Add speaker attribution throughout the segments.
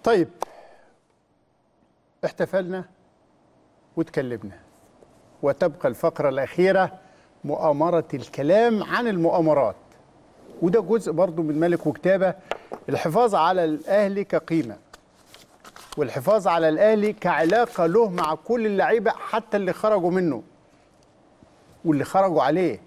Speaker 1: طيب احتفلنا واتكلمنا، وتبقى الفقرة الأخيرة مؤامرة الكلام عن المؤامرات، وده جزء برضو من ملك وكتابة. الحفاظ على الأهلي كقيمة، والحفاظ على الأهلي كعلاقة له مع كل اللعيبة حتى اللي خرجوا منه واللي خرجوا عليه.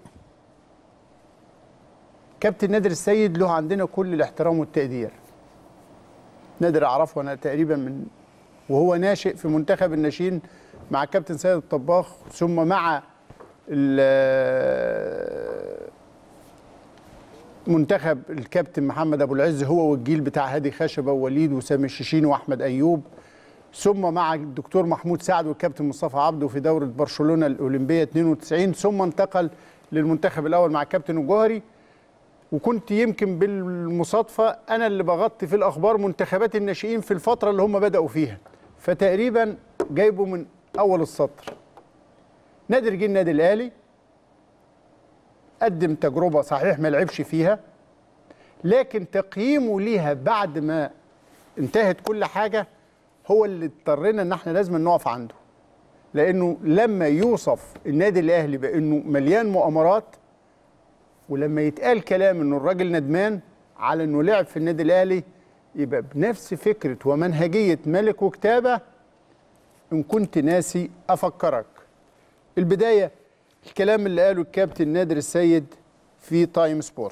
Speaker 1: كابتن نادر السيد له عندنا كل الاحترام والتقدير. نادر أعرفه أنا تقريبا من وهو ناشئ في منتخب الناشئين مع كابتن سيد الطباخ، ثم مع منتخب الكابتن محمد أبو العز هو والجيل بتاع هادي خشبة ووليد وسامي الشيشين وأحمد أيوب، ثم مع الدكتور محمود سعد والكابتن مصطفى عبده في دورة برشلونة الأولمبية 92، ثم انتقل للمنتخب الأول مع الكابتن الجوهري. وكنت يمكن بالمصادفة أنا اللي بغطي في الأخبار منتخبات الناشئين في الفترة اللي هم بدأوا فيها، فتقريبا جايبه من أول السطر. نادر جه النادي الأهلي، قدم تجربة صحيح ما لعبش فيها، لكن تقييمه ليها بعد ما انتهت كل حاجة هو اللي اضطرينا ان احنا لازم نقف عنده، لأنه لما يوصف النادي الأهلي بأنه مليان مؤامرات، ولما يتقال كلام انه الراجل ندمان على انه لعب في النادي الاهلي، يبقى بنفس فكره ومنهجيه ملك وكتابه. ان كنت ناسي افكرك. البدايه الكلام اللي قاله الكابتن نادر السيد في تايم سبورت.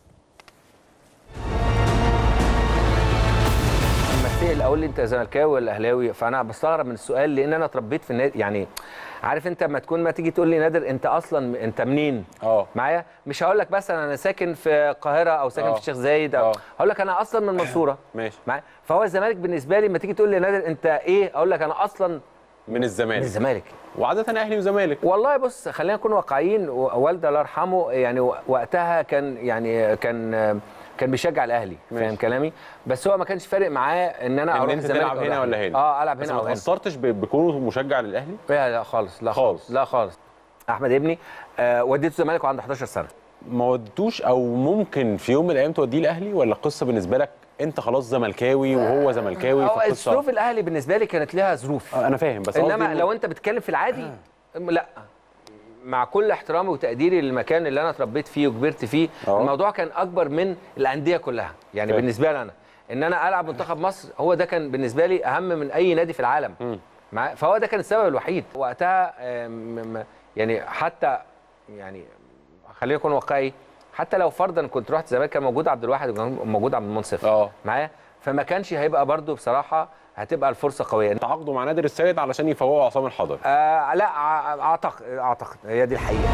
Speaker 2: لما تسأل اقول لي انت زملكاوي ولا اهلاوي، فانا بستغرب من السؤال، لان انا اتربيت في النادي. يعني عارف انت لما تكون ما تيجي تقول لي نادر انت اصلا انت منين؟ معايا مش هقول لك مثلا انا ساكن في القاهره او ساكن في الشيخ زايد، او هقول لك انا اصلا من المنصوره.
Speaker 3: ماشي
Speaker 2: معايا. فهو الزمالك بالنسبه لي لما تيجي تقول لي نادر انت ايه، اقول لك انا اصلا
Speaker 3: من الزمالك.
Speaker 2: من الزمالك،
Speaker 3: وعاده اهلي وزمالك.
Speaker 2: والله بص خلينا نكون واقعيين. والدي الله يرحمه يعني وقتها كان بيشجع الاهلي، فاهم كلامي؟ بس هو ما كانش فارق معاه ان انا اروح الزمالك
Speaker 3: تلعب هنا ولا هنا.
Speaker 2: العب هنا او هنا.
Speaker 3: ما تاثرتش بكونه مشجع للاهلي؟
Speaker 2: لا خالص، لا خالص، لا خالص. احمد ابني وديته الزمالك وعنده 11 سنه.
Speaker 3: ما ودوش او ممكن في يوم من الايام توديه الاهلي، ولا القصه بالنسبه لك انت خلاص زملكاوي وهو زملكاوي؟
Speaker 2: الظروف الاهلي بالنسبه لي كانت لها ظروف.
Speaker 3: انا فاهم، بس
Speaker 2: انما لو انت بتتكلم في العادي لا، مع كل احترامي وتقديري للمكان اللي انا اتربيت فيه وكبرت فيه، الموضوع كان اكبر من الانديه كلها. يعني بالنسبه لي انا ان انا العب منتخب مصر، هو ده كان بالنسبه لي اهم من اي نادي في العالم. فهو ده كان السبب الوحيد وقتها. يعني حتى يعني خلينا نكون واقعي، حتى لو فرضا كنت رحت الزمالك كان موجود عبد الواحد وكان موجود عبد المنصف معايا، فما كانش هيبقى برضو بصراحه هتبقى الفرصه قويه.
Speaker 3: تعاقدوا مع نادر السيد علشان يفوقوا عصام الحضري؟
Speaker 2: لا اعتقد هي دي الحقيقه.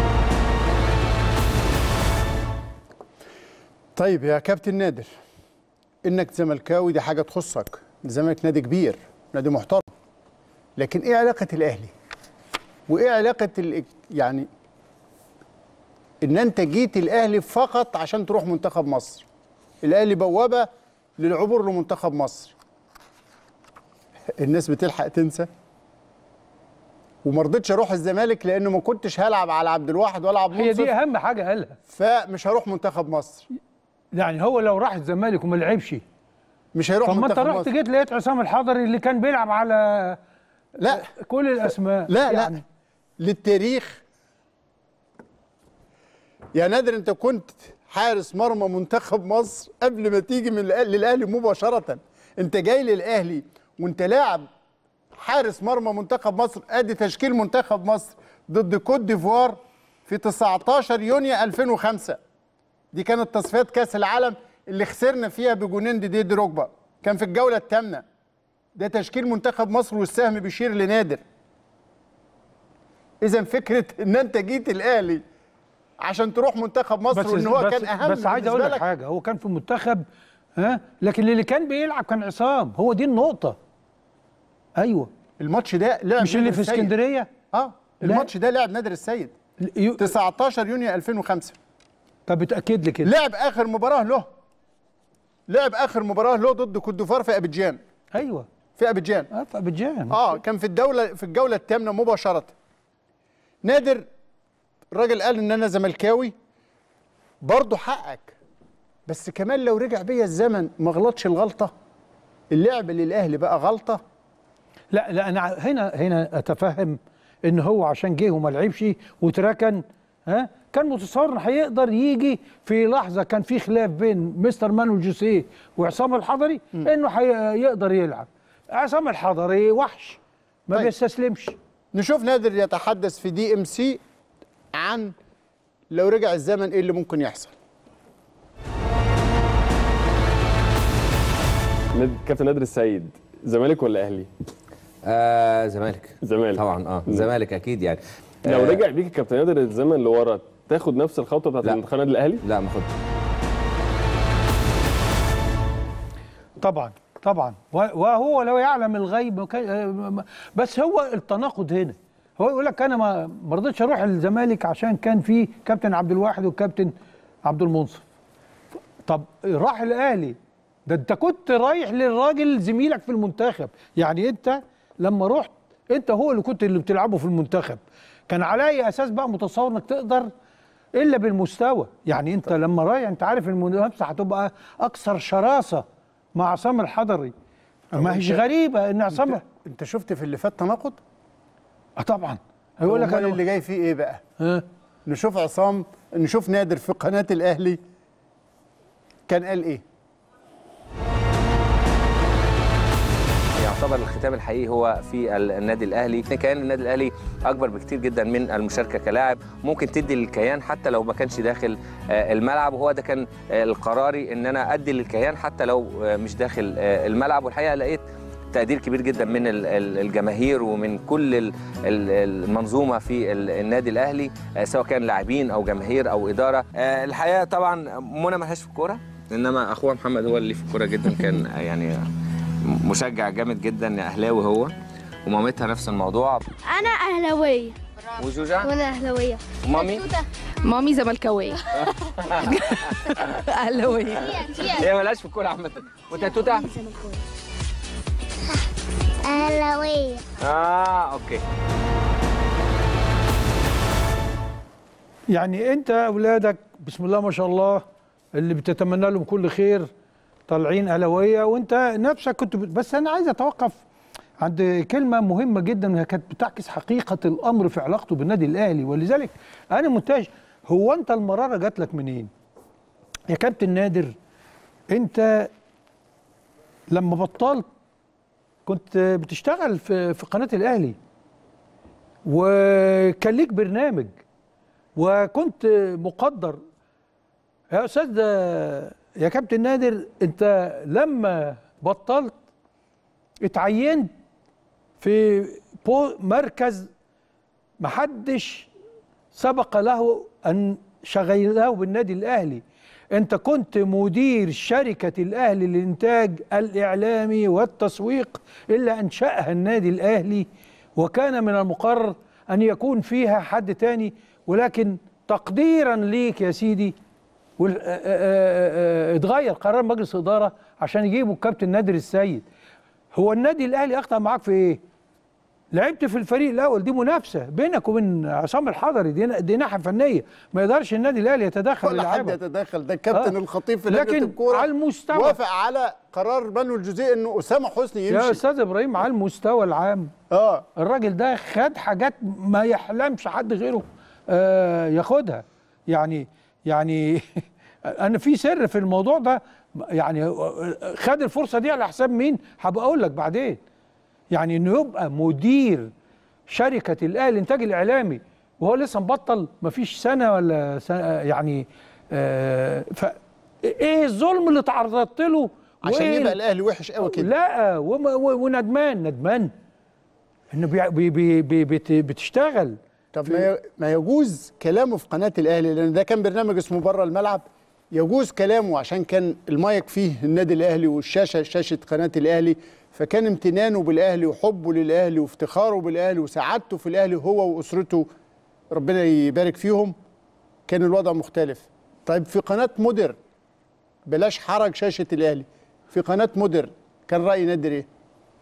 Speaker 1: طيب يا كابتن نادر، انك زملكاوي دي حاجه تخصك، الزمالك نادي كبير، نادي محترم، لكن ايه علاقه الاهلي؟ وايه علاقه يعني ان انت جيت الاهلي فقط عشان تروح منتخب مصر؟ الاهلي بوابه للعبور لمنتخب مصر. الناس بتلحق تنسى. وما رضيتش اروح الزمالك لانه ما كنتش هلعب على عبد الواحد ولا عبد المنصف،
Speaker 4: هي دي اهم حاجه قالها،
Speaker 1: فمش هروح منتخب مصر.
Speaker 4: يعني هو لو راح الزمالك وما لعبش
Speaker 1: مش هيروح منتخب مصر.
Speaker 4: طب ما انت رحت جيت لقيت عصام الحضري اللي كان بيلعب على
Speaker 1: لا
Speaker 4: كل الاسماء.
Speaker 1: لا
Speaker 4: يعني
Speaker 1: لا للتاريخ يا نادر، انت كنت حارس مرمى منتخب مصر قبل ما تيجي للاهلي مباشره. انت جاي للاهلي وانت لاعب حارس مرمى منتخب مصر. ادي تشكيل منتخب مصر ضد كوت ديفوار في 19 يونيو 2005. دي كانت تصفيات كاس العالم اللي خسرنا فيها بجونين دي دروجبا، كان في الجوله الثامنه. ده تشكيل منتخب مصر والسهم بيشير لنادر. اذا فكره ان انت جيت الاهلي عشان تروح منتخب مصر وان هو كان اهم.
Speaker 4: بس عايز اقول لك حاجه، هو كان في منتخب لكن اللي كان بيلعب كان عصام، هو دي النقطه. ايوه
Speaker 1: الماتش ده لعب
Speaker 4: مش اللي في اسكندريه.
Speaker 1: الماتش ده لعب نادر السيد 19 يونيو 2005.
Speaker 4: طب اتاكد لي كده.
Speaker 1: لعب اخر مباراه له ضد كوت ديفوار في ابيجان.
Speaker 4: ايوه
Speaker 1: في ابيجان.
Speaker 4: في ابيجان.
Speaker 1: كان في الجوله الثامنه مباشره. نادر الراجل قال ان انا زملكاوي، برضه حقك، بس كمان لو رجع بيا الزمن ما غلطش الغلطه اللعب للاهلي بقى غلطه؟
Speaker 4: لا انا هنا اتفهم ان هو عشان جه وما لعبش وتركن، كان متصور ان هيقدر يجي في لحظه كان في خلاف بين مستر مانويل جوزيه وعصام الحضري انه هيقدر يلعب. عصام الحضري وحش ما
Speaker 1: طيب.
Speaker 4: بيستسلمش.
Speaker 1: نشوف نادر يتحدث في DMC عن لو رجع الزمن ايه اللي ممكن يحصل.
Speaker 5: كابتن نادر السيد، زمالك ولا اهلي؟
Speaker 6: زمالك.
Speaker 5: زمالك
Speaker 6: طبعا زمالك اكيد يعني.
Speaker 5: لو رجع بيك كابتن نادر الزمن لورا تاخد نفس الخطوه بتاعت انتقال النادي الاهلي؟
Speaker 6: لا ما خدش.
Speaker 4: طبعا وهو لو يعلم الغيب بس هو التناقض هنا. هو يقول لك انا ما رضيتش اروح الزمالك عشان كان في كابتن عبد الواحد وكابتن عبد المنصف. طب راح الاهلي، ده انت كنت رايح للراجل زميلك في المنتخب. يعني انت لما رحت انت هو اللي كنت اللي بتلعبه في المنتخب، كان على اي اساس بقى متصور انك تقدر الا بالمستوى؟ يعني انت لما رايح انت عارف المنافسه هتبقى اكثر شراسه مع عصام الحضري. ما هيش غريبه ان عصام
Speaker 1: انت شفت في اللي فات تناقض؟
Speaker 4: طبعا هيقول لك
Speaker 1: اللي جاي فيه ايه بقى؟ نشوف نادر في قناه الاهلي كان قال ايه؟
Speaker 2: يعتبر الختام الحقيقي هو في النادي الاهلي. كيان النادي الاهلي اكبر بكتير جدا من المشاركه كلاعب، ممكن تدي للكيان حتى لو ما كانش داخل الملعب، وهو ده كان القراري ان انا ادي للكيان حتى لو مش داخل الملعب. والحقيقه لقيت تقدير كبير جدا من الجماهير ومن كل المنظومه في النادي الاهلي، سواء كان لاعبين او جماهير او اداره. الحقيقه طبعا منى ملهاش في الكوره، انما اخوها محمد هو اللي في الكوره جدا، كان يعني مشجع جامد جدا، اهلاوي هو، ومامتها نفس الموضوع.
Speaker 7: انا اهلاويه.
Speaker 2: وجوجا؟
Speaker 7: وانا اهلاويه.
Speaker 2: مامي؟
Speaker 8: مامي زملكاويه. اهلاويه.
Speaker 2: هي مالهاش في الكوره عامه. وانت يا توته؟
Speaker 7: اهلاويه.
Speaker 2: اوكي.
Speaker 4: يعني انت اولادك بسم الله ما شاء الله اللي بتتمنى لهم كل خير طالعين اهلاويه، وانت نفسك كنت بس انا عايز اتوقف عند كلمه مهمه جدا كانت بتعكس حقيقه الامر في علاقته بالنادي الاهلي، ولذلك انا منتهج. هو انت المراره جات لك منين يا كابتن نادر؟ انت لما بطلت كنت بتشتغل في قناه الاهلي وكان ليك برنامج وكنت مقدر يا استاذ يا كابتن نادر. انت لما بطلت اتعينت في مركز محدش سبق له ان شغله بالنادي الاهلي. انت كنت مدير شركة الاهلي للانتاج الاعلامي والتسويق اللي انشأها النادي الاهلي، وكان من المقرر ان يكون فيها حد تاني، ولكن تقديرا ليك يا سيدي اتغير قرار مجلس الاداره عشان يجيبوا الكابتن نادر السيد. هو النادي الاهلي اخطا معاك في ايه؟ لعبت في الفريق الاول، دي منافسه بينك وبين عصام الحضري، دي ناحيه فنيه ما يقدرش النادي الاهلي يتدخل.
Speaker 1: ولا حد يتدخل، ده كابتن الخطيب في لجنه الكوره
Speaker 4: على المستوى
Speaker 1: وافق على قرار مانويل جوزيه انه اسامه حسني يمشي.
Speaker 4: يا استاذ ابراهيم على المستوى العام الراجل ده خد حاجات ما يحلمش حد غيره ياخدها. يعني انا في سر في الموضوع ده، يعني خد الفرصه دي على حساب مين هبقى اقول لك بعدين. يعني انه يبقى مدير شركه الاهلي الانتاج الاعلامي وهو لسه مبطل مفيش سنه ولا سنة يعني ايه الظلم اللي تعرضت له
Speaker 1: عشان يبقى الاهلي وحش قوي كده؟
Speaker 4: لا وندمان انه بتشتغل.
Speaker 1: طب ما يجوز كلامه في قناه الاهلي، لان ده كان برنامج اسمه بره الملعب، يجوز كلامه عشان كان المايك فيه النادي الاهلي والشاشه شاشه قناه الاهلي، فكان امتنانه بالاهلي وحبه للاهلي وافتخاره بالاهلي وسعادته في الاهلي هو واسرته ربنا يبارك فيهم، كان الوضع مختلف. طيب في قناه مودر، بلاش حرج شاشه الاهلي، في قناه مودر كان راي نادر ايه؟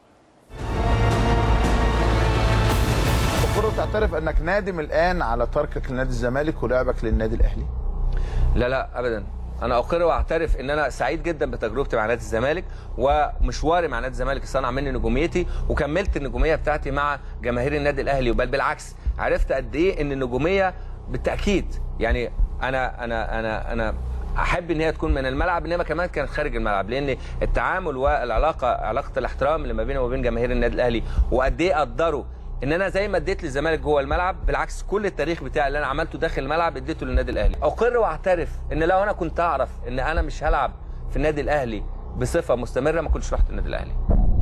Speaker 9: الكرة تعترف انك نادم الان على تركك لنادي الزمالك ولعبك للنادي الاهلي؟
Speaker 2: لا ابدا، انا اقر واعترف ان انا سعيد جدا بتجربتي مع نادي الزمالك، ومشواري مع نادي الزمالك صنع مني نجوميتي، وكملت النجوميه بتاعتي مع جماهير النادي الاهلي، وبل بالعكس عرفت قد ايه ان النجوميه بالتاكيد يعني انا احب ان هي تكون من الملعب، انما كمان كانت خارج الملعب، لان التعامل والعلاقه علاقه الاحترام اللي ما بيني وما بين جماهير النادي الاهلي، وقد ايه قدروا ان انا زي ما اديت للزمالك جوه الملعب، بالعكس كل التاريخ بتاعي اللي انا عملته داخل الملعب اديته للنادي الاهلي. اقر واعترف ان لو انا كنت اعرف ان انا مش هلعب في النادي الاهلي بصفه مستمره ما كنتش رحت النادي الاهلي.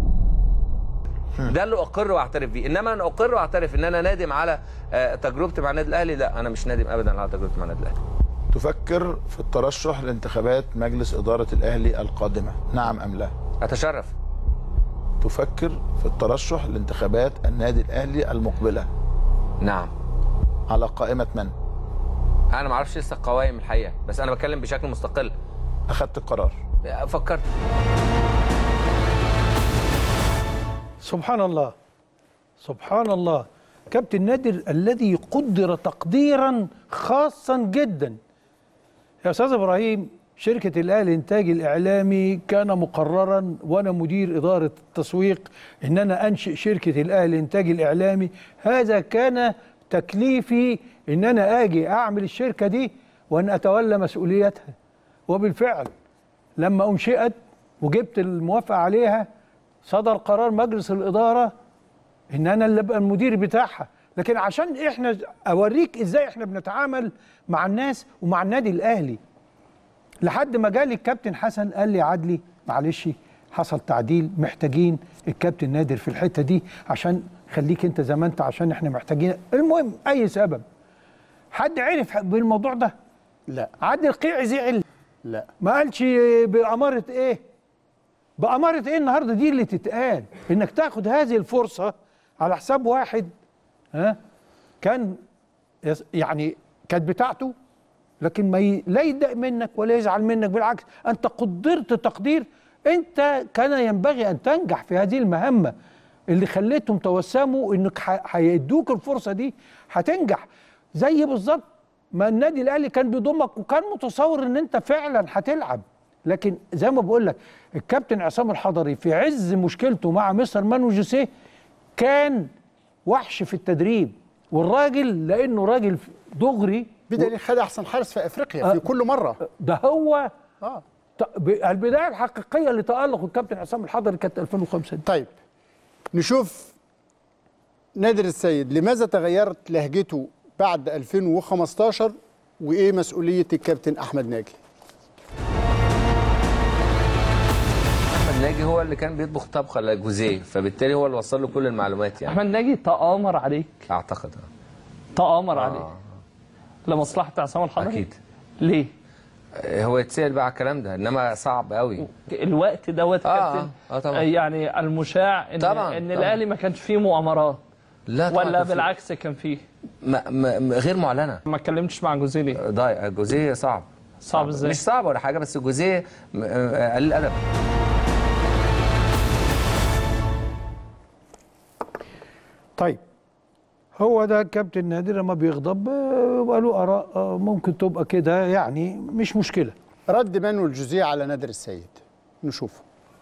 Speaker 2: ده اللي اقر واعترف بيه، انما انا اقر واعترف ان انا نادم على تجربتي مع النادي الاهلي، لا انا مش نادم ابدا على تجربتي مع النادي الاهلي.
Speaker 9: تفكر في الترشح لانتخابات مجلس اداره الاهلي القادمه، نعم ام لا؟
Speaker 2: اتشرف.
Speaker 9: تفكر في الترشح لانتخابات النادي الاهلي المقبله؟
Speaker 2: نعم.
Speaker 9: على قائمه من؟
Speaker 2: انا ما اعرفش لسه القوائم الحقيقه، بس انا بتكلم بشكل مستقل.
Speaker 9: اخذت القرار؟
Speaker 2: فكرت.
Speaker 4: سبحان الله سبحان الله. كابتن نادر الذي قدر تقديرا خاصا جدا. يا استاذ ابراهيم، شركه الاهلي الانتاج الاعلامي كان مقررا وانا مدير اداره التسويق ان انا انشئ شركه الاهلي الانتاج الاعلامي. هذا كان تكليفي ان انا اجي اعمل الشركه دي وان اتولى مسؤوليتها. وبالفعل لما انشئت وجبت الموافقه عليها صدر قرار مجلس الاداره ان انا اللي ابقى المدير بتاعها. لكن عشان احنا اوريك ازاي احنا بنتعامل مع الناس ومع النادي الاهلي، لحد ما جالي الكابتن حسن قال لي عدلي معلش حصل تعديل، محتاجين الكابتن نادر في الحته دي عشان خليك انت زي ما انت، عشان احنا محتاجين. المهم اي سبب حد عرف بالموضوع ده؟
Speaker 1: لا.
Speaker 4: عدلي القيعي زعل؟
Speaker 1: لا.
Speaker 4: ما قالش بأمارة ايه؟ بأمارة ايه النهارده دي اللي تتقال؟ انك تاخد هذه الفرصه على حساب واحد كان يعني كانت بتاعته، لكن ما لا يتضايق منك ولا يزعل منك، بالعكس انت قدرت تقدير. انت كان ينبغي ان تنجح في هذه المهمه اللي خليتهم توسموا انك هيدوك الفرصه دي هتنجح. زي بالظبط ما النادي الاهلي كان بيضمك وكان متصور ان انت فعلا هتلعب. لكن زي ما بقول لك الكابتن عصام الحضري في عز مشكلته مع مستر مانو جوزيه كان وحش في التدريب، والراجل لانه راجل دغري
Speaker 1: بدأ خد احسن حارس في افريقيا في كل مره.
Speaker 4: ده هو البدايه الحقيقيه لتالق الكابتن عصام الحضري كانت 2005.
Speaker 1: طيب نشوف نادر السيد، لماذا تغيرت لهجته بعد 2015 وايه مسؤوليه الكابتن احمد ناجي؟
Speaker 2: احمد ناجي هو اللي كان بيطبخ طبخه لجوزيه، فبالتالي هو اللي وصل له كل المعلومات. يعني
Speaker 10: احمد ناجي تآمر عليك
Speaker 2: اعتقد
Speaker 10: تآمر عليك لمصلحه عصام الحضري؟
Speaker 2: اكيد.
Speaker 10: ليه؟
Speaker 2: هو يتسأل بقى على الكلام ده، انما صعب قوي
Speaker 10: الوقت دوت كابتن.
Speaker 2: طبعا.
Speaker 10: يعني المشاع ان
Speaker 2: طبعا.
Speaker 10: ان الاهلي ما كانش فيه مؤامرات.
Speaker 2: لا طبعا.
Speaker 10: ولا بالعكس كان فيه
Speaker 2: غير معلنه.
Speaker 10: ما اتكلمتش مع جوزيه ليه؟
Speaker 2: ضايق جوزيه صعب
Speaker 10: ازاي؟
Speaker 2: مش صعب ولا حاجه، بس جوزيه قليل الادب.
Speaker 4: طيب هو ده كابتن نادر لما بيغضب يبقى له اراء ممكن تبقى كده، يعني مش مشكله.
Speaker 1: رد مانويل جوزيه على نادر السيد نشوفه.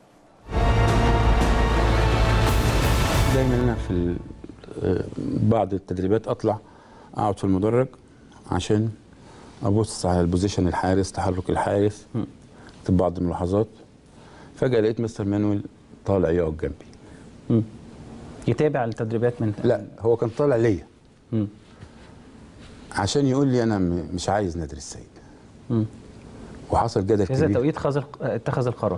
Speaker 11: دايما انا في بعض التدريبات اطلع اقعد في المدرج عشان ابص على البوزيشن الحارس، تحرك الحارس، اكتب بعض الملاحظات. فجاه لقيت مستر مانويل طالع يقعد جنبي.
Speaker 12: يتابع التدريبات من
Speaker 11: لا هو كان طالع ليا عشان يقول لي انا مش عايز نادر السيد. وحصل جدل كبير.
Speaker 12: اذا توقيت اتخذ القرار.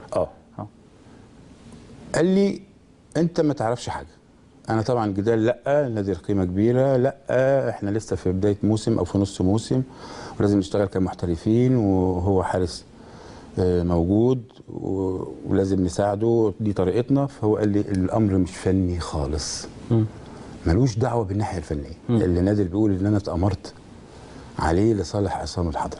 Speaker 11: قال لي انت ما تعرفش حاجه. انا طبعا جدال لا، نادر قيمه كبيره، لا احنا لسه في بدايه موسم او في نص موسم ولازم نشتغل كمحترفين، وهو حارس موجود ولازم نساعده، دي طريقتنا. فهو قال لي الامر مش فني خالص، ملوش دعوه بالناحيه الفنيه اللي نادر بيقول ان انا اتامرت عليه لصالح عصام الحضري.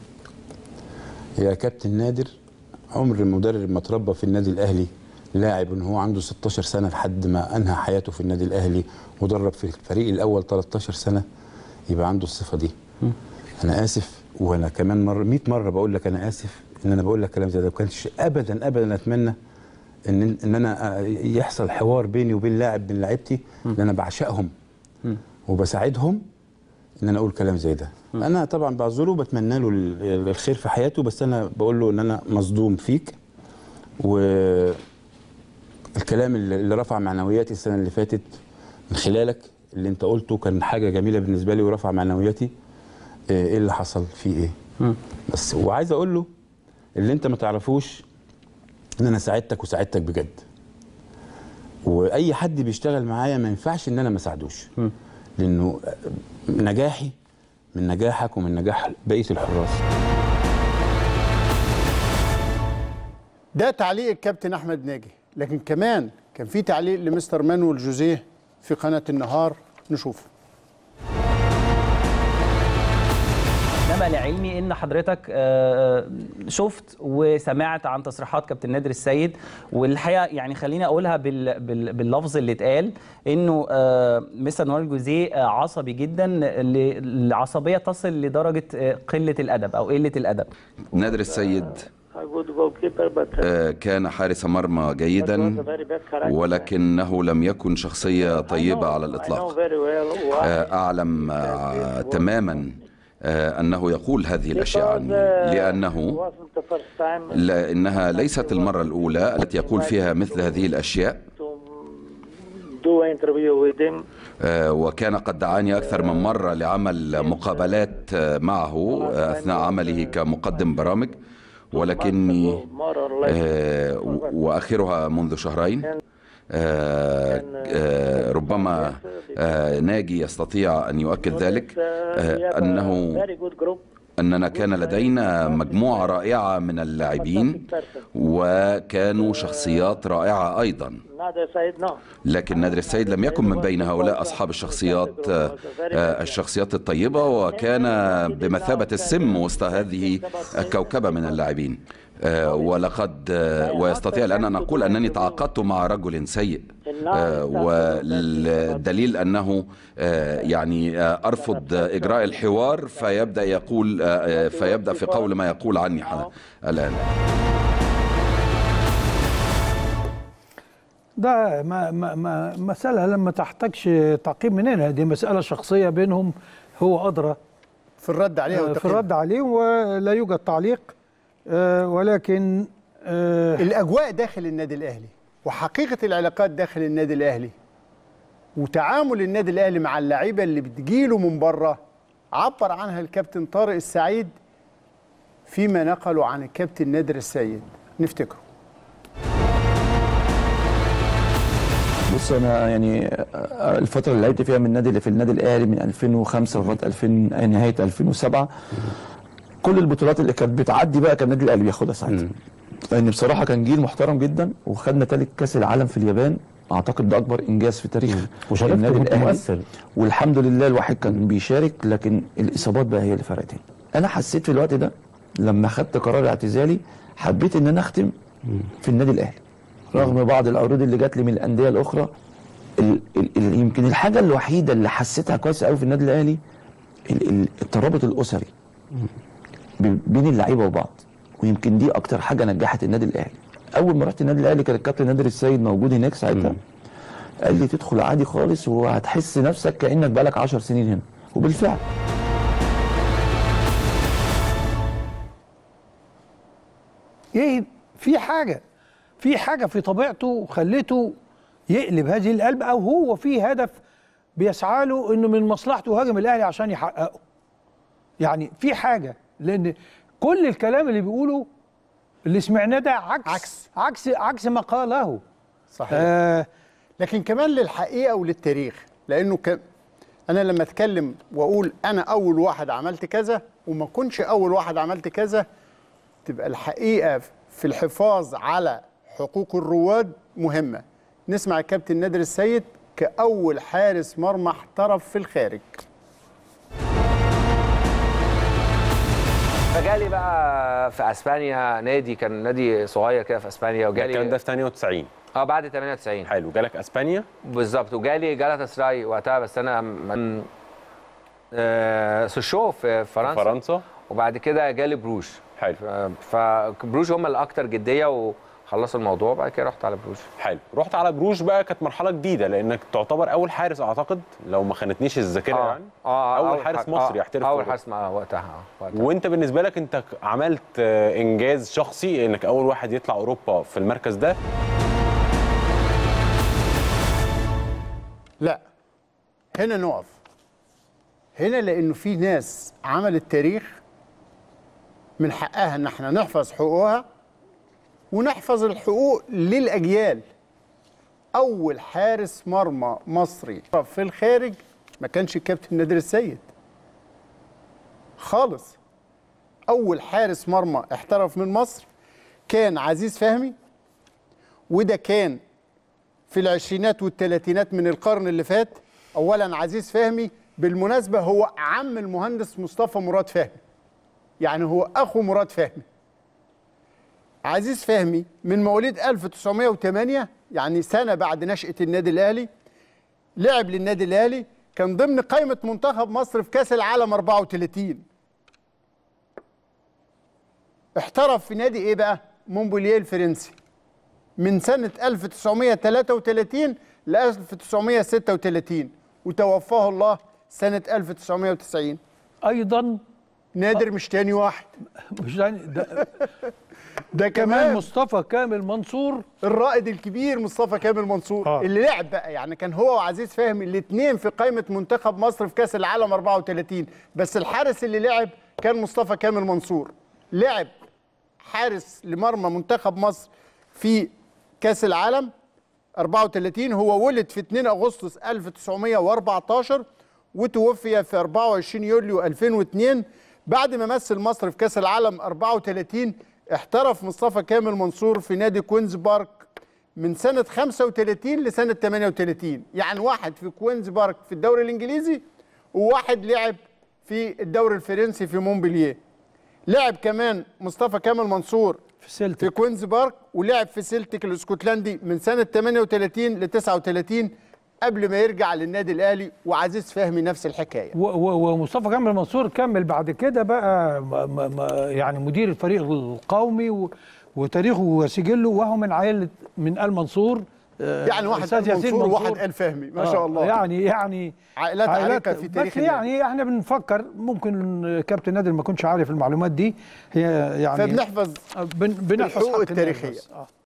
Speaker 11: يا كابتن نادر، عمر مدرب ما اتربى في النادي الاهلي لاعب ان هو عنده 16 سنه لحد ما انهى حياته في النادي الاهلي ودرب في الفريق الاول 13 سنه يبقى عنده الصفه دي. انا اسف وانا كمان 100 مره بقول لك انا اسف ان انا بقول لك كلام زي ده. ما كانش ابدا ابدا اتمنى ان انا يحصل حوار بيني وبين لاعب من لعيبتي اللي انا بعشقهم وبساعدهم ان انا اقول كلام زي ده. انا طبعا بعذره وبتمنى له الخير في حياته، بس انا بقول له ان انا مصدوم فيك، والكلام اللي رفع معنوياتي السنه اللي فاتت من خلالك اللي انت قلته كان حاجه جميله بالنسبه لي ورفع معنوياتي. ايه اللي حصل فيه ايه؟ بس وعايز اقول له اللي انت ما تعرفوش ان انا ساعدتك وساعدتك بجد، واي حد بيشتغل معايا ما ينفعش ان انا ما اساعدوش، لانه نجاحي من نجاحك ومن نجاح بقيه الحراس.
Speaker 1: ده تعليق الكابتن احمد ناجي، لكن كمان كان في تعليق لمستر مانويل جوزيه في قناه النهار، نشوفه.
Speaker 12: انما لعلمي ان حضرتك شفت وسمعت عن تصريحات كابتن نادر السيد، والحقيقه يعني خليني اقولها باللفظ اللي اتقال انه مستر مانويل جوزيه عصبي جدا، العصبيه تصل لدرجه قله الادب او قله الادب.
Speaker 13: نادر السيد كان حارس مرمى جيدا، ولكنه لم يكن شخصيه طيبه على الاطلاق. اعلم تماما أنه يقول هذه الأشياء عني، لأنها ليست المرة الأولى التي يقول فيها مثل هذه الأشياء، وكان قد دعاني أكثر من مرة لعمل مقابلات معه أثناء عمله كمقدم برامج، ولكني وآخرها منذ شهرين. ربما ناجي يستطيع أن يؤكد ذلك، أننا كان لدينا مجموعة رائعة من اللاعبين وكانوا شخصيات رائعة أيضا، لكن نادر السيد لم يكن من بين هؤلاء أصحاب الشخصيات الطيبة، وكان بمثابة السم وسط هذه الكوكبة من اللاعبين. ويستطيع الآن أن أقول أنني تعاقدت مع رجل سيء، والدليل أنه يعني أرفض إجراء الحوار فيبدأ في قول ما يقول عني الآن.
Speaker 4: ده مسألة لما تحتاجش تعقيب مننا، دي مسألة شخصية بينهم، هو أدرى
Speaker 1: في الرد عليه
Speaker 4: في الرد عليه، ولا يوجد تعليق. ولكن
Speaker 1: الأجواء داخل النادي الأهلي وحقيقة العلاقات داخل النادي الأهلي وتعامل النادي الأهلي مع اللعيبة اللي بتجيله من بره عبر عنها الكابتن طارق السعيد فيما نقلوا عن الكابتن نادر السيد. نفتكره.
Speaker 14: بص، انا يعني الفتره اللي لعبت فيها في النادي الاهلي من 2005 لغايه نهايه 2007، كل البطولات اللي كانت بتعدي بقى كان النادي الاهلي بياخدها ساعتها، لان بصراحه كان جيل محترم جدا، وخدنا ثالث كاس العالم في اليابان، اعتقد ده اكبر انجاز في تاريخ النادي الاهلي، والحمد لله الواحد كان بيشارك، لكن الاصابات بقى هي اللي فرقتني. انا حسيت في الوقت ده لما خدت قرار اعتزالي حبيت ان انا اختم في النادي الاهلي رغم بعض العروض اللي جات لي من الانديه الاخرى. يمكن الحاجه الوحيده اللي حسيتها كويس قوي في النادي الاهلي الترابط الاسري بين اللعيبه وبعض، ويمكن دي اكتر حاجه نجحت النادي الاهلي. اول ما رحت النادي الاهلي كان الكابتن نادر السيد موجود هناك ساعتها، قال لي تدخل عادي خالص وهتحس نفسك كانك بقالك 10 سنين هنا، وبالفعل.
Speaker 4: ايه، في حاجه في طبيعته خلته يقلب هذه القلب، او هو في هدف بيسعى له انه من مصلحته يهاجم الاهلي عشان يحققه. يعني في حاجه، لان كل الكلام اللي بيقوله اللي سمعناه ده عكس ما قاله.
Speaker 1: صحيح. لكن كمان للحقيقه وللتاريخ، لانه انا لما اتكلم واقول انا اول واحد عملت كذا وما كنتش اول واحد عملت كذا، تبقى الحقيقه في الحفاظ على حقوق الرواد مهمه. نسمع الكابتن نادر السيد كأول حارس مرمى احترف في الخارج.
Speaker 2: فجالي بقى في اسبانيا نادي، كان نادي صغير كده في اسبانيا، وجالي
Speaker 3: كان ده في 98
Speaker 2: بعد 98.
Speaker 3: حلو، جالك اسبانيا
Speaker 2: بالظبط، وجالي جالاتا سراي وقتها، بس انا من سوشو في فرنسا. وبعد كده جالي بروج.
Speaker 3: حلو.
Speaker 2: فبروج هم اللي اكتر جديه وخلصوا الموضوع، وبعد كده رحت على بروج.
Speaker 3: حلو. رحت على بروج بقى، كانت مرحله جديده لانك تعتبر اول حارس اعتقد لو ما خانتنيش الذاكره يعني اول حارس مصري يحترف
Speaker 2: اول حارس وقتها.
Speaker 3: وانت بالنسبه لك انت عملت انجاز شخصي انك اول واحد يطلع اوروبا في المركز ده.
Speaker 1: لا، هنا نقف هنا، لانه في ناس عملت تاريخ من حقها ان احنا نحفظ حقوقها ونحفظ الحقوق للاجيال. اول حارس مرمى مصري في الخارج ما كانش الكابتن نادر السيد خالص. اول حارس مرمى احترف من مصر كان عزيز فهمي، وده كان في العشرينات والثلاثينات من القرن اللي فات. اولا عزيز فهمي بالمناسبه هو عم المهندس مصطفى مراد فهمي، يعني هو اخو مراد فهمي. عزيز فهمي من مواليد 1908، يعني سنه بعد نشأة النادي الاهلي. لعب للنادي الاهلي، كان ضمن قائمه منتخب مصر في كاس العالم 34. احترف في نادي ايه بقى؟ مونبولييه الفرنسي من سنه 1933 ل 1936، وتوفاه الله سنه 1990.
Speaker 4: ايضا
Speaker 1: نادر مش تاني واحد،
Speaker 4: مش تاني
Speaker 1: ده كمان
Speaker 4: مصطفى كامل منصور،
Speaker 1: الرائد الكبير مصطفى كامل منصور اللي لعب بقى، يعني كان هو وعزيز فهمي الاثنين في قائمه منتخب مصر في كاس العالم 34، بس الحارس اللي لعب كان مصطفى كامل منصور. لعب حارس لمرمى منتخب مصر في كاس العالم 34. هو ولد في 2 اغسطس 1914 وتوفي في 24 يوليو 2002. بعد ما مثل مصر في كاس العالم 34 احترف مصطفى كامل منصور في نادي كوينز بارك من سنة 35 لسنة 38، يعني واحد في كوينز بارك في الدوري الإنجليزي وواحد لعب في الدوري الفرنسي في مونبلييه. لعب كمان مصطفى كامل منصور في كوينز بارك، ولعب في سيلتيك الاسكتلندي من سنة 38 ل 39 قبل ما يرجع للنادي الاهلي. وعزيز فهمي نفس الحكايه.
Speaker 4: ومصطفى كامل منصور كمل بعد كده بقى يعني مدير الفريق القومي وتاريخه وسجله، وهو من عائله من آل منصور،
Speaker 1: يعني واحد آل منصور وواحد آل فهمي ما شاء الله.
Speaker 4: يعني
Speaker 1: عائلات عريقه في تاريخ
Speaker 4: بس يعني احنا بنفكر ممكن كابتن نادر ما يكونش عارف المعلومات دي، هي يعني
Speaker 1: فبنحفظ الحقوق التاريخية.